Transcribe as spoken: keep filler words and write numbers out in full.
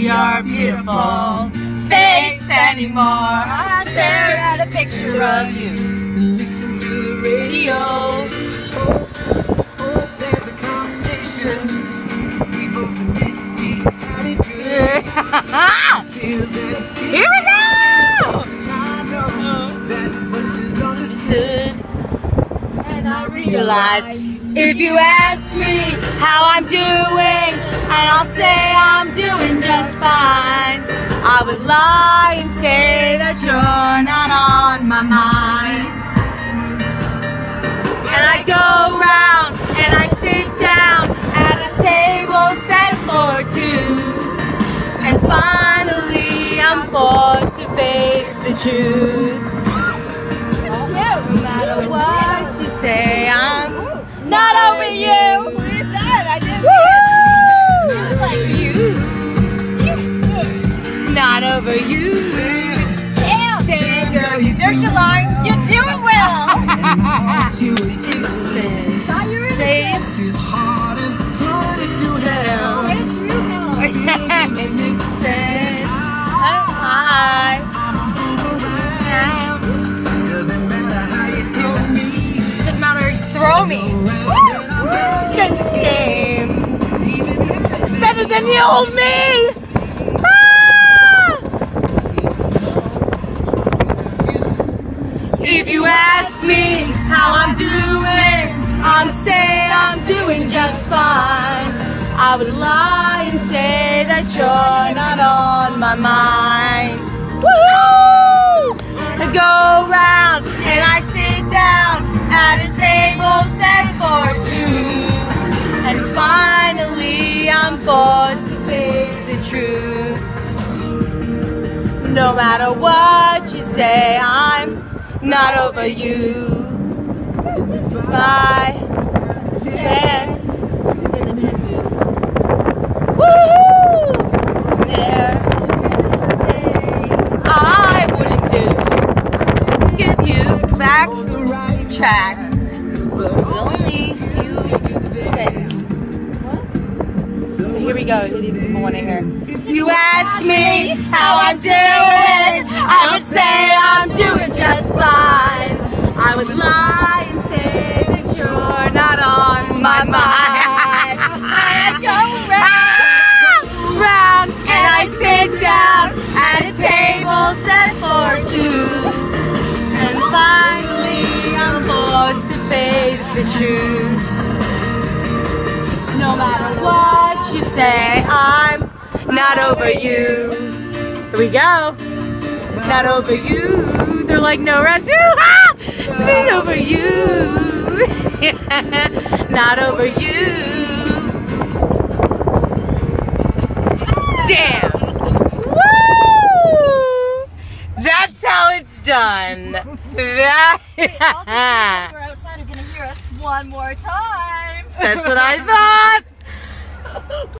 your beautiful face anymore. I stare at a picture of you. Listen to the radio. Hope, hope there's a conversation. We both admit we had it good. Here we go! I know that much is understood. And I realize if you ask me how I'm doing, and I'll say I'm doing just fine, I would lie and say that you're not on my mind. And I go round and I sit down at a table set for two, and finally I'm forced to face the truth. No matter what you say, I'm not over you. Who is that? I didn't Woo! It was like you. Not over you. Damn, Damn girl, you there's your line. you do it well. Innocent. Thought you were in Face is hard and put it to hell. Right through hell. Innocent. I doesn't matter how you do me. Doesn't matter how you throw me. Good game. Better than the old me. Ah! If you ask me how I'm doing, I'm saying I'm doing just fine. I would lie and say that you're not on my mind. Woohoo! I go round and I sit down at a table set for two, and finally I'm forced to face the truth. No matter what you say, I'm not over you. It's my chance in the mood. Woo! There, I wouldn't do. Give you back track. Only you convinced. So here we go. Who these people want to hear? You ask me how I'm doing, I would say I'm doing just fine. I would lie and say that you're not on my mind. I go round, round, and I sit down at a table set for two, and finally I'm forced to face the truth. No matter what you say, I'm not over you. Here we go. Not over you. They're like, no, round two. Ah! Not over you. Not over you. Damn. Woo! That's how it's done. That. Wait, all the people who are outside are gonna hear us one more time. That's what I thought.